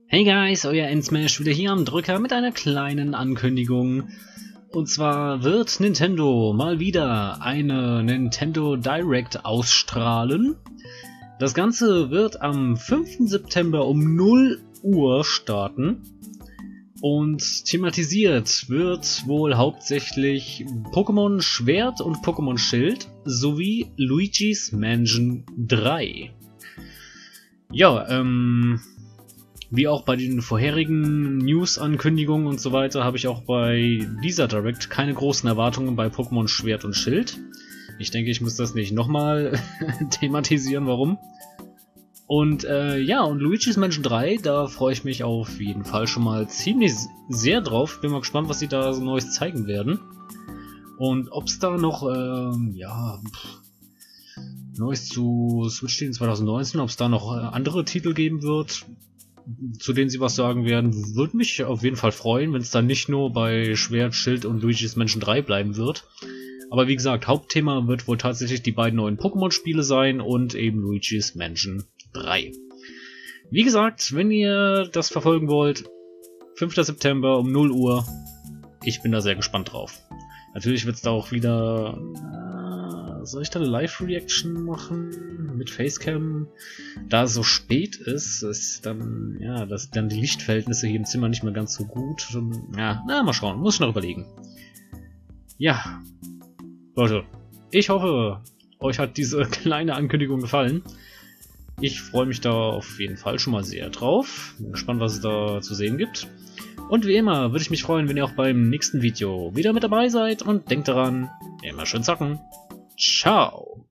Hey guys, euer N-Smash wieder hier am Drücker mit einer kleinen Ankündigung. Und zwar wird Nintendo mal wieder eine Nintendo Direct ausstrahlen. Das Ganze wird am 5. September um 0 Uhr starten. Und thematisiert wird wohl hauptsächlich Pokémon Schwert und Pokémon Schild sowie Luigi's Mansion 3. Ja, wie auch bei den vorherigen News-Ankündigungen und so weiter, habe ich auch bei dieser Direct keine großen Erwartungen bei Pokémon Schwert und Schild. Ich denke, ich muss das nicht nochmal thematisieren, warum. Und ja, und Luigi's Mansion 3, da freue ich mich auf jeden Fall schon mal ziemlich sehr drauf. Bin mal gespannt, was sie da so Neues zeigen werden. Und ob es da noch, ja, Neues zu Switch stehen 2019, ob es da noch andere Titel geben wird, zu denen sie was sagen werden, würde mich auf jeden Fall freuen, wenn es dann nicht nur bei Schwert, Schild und Luigi's Mansion 3 bleiben wird. Aber wie gesagt, Hauptthema wird wohl tatsächlich die beiden neuen Pokémon-Spiele sein und eben Luigi's Mansion 3. Wie gesagt, wenn ihr das verfolgen wollt, 5. September um 0 Uhr, ich bin da sehr gespannt drauf. Natürlich wird es da auch wieder... soll ich da eine Live-Reaction machen mit Facecam? Da es so spät ist dann, ja, dass dann die Lichtverhältnisse hier im Zimmer nicht mehr ganz so gut. Ja, na, mal schauen, muss ich noch überlegen. Ja, Leute, ich hoffe, euch hat diese kleine Ankündigung gefallen. Ich freue mich da auf jeden Fall schon mal sehr drauf. Bin gespannt, was es da zu sehen gibt. Und wie immer würde ich mich freuen, wenn ihr auch beim nächsten Video wieder mit dabei seid. Und denkt daran, immer schön zocken. Ciao!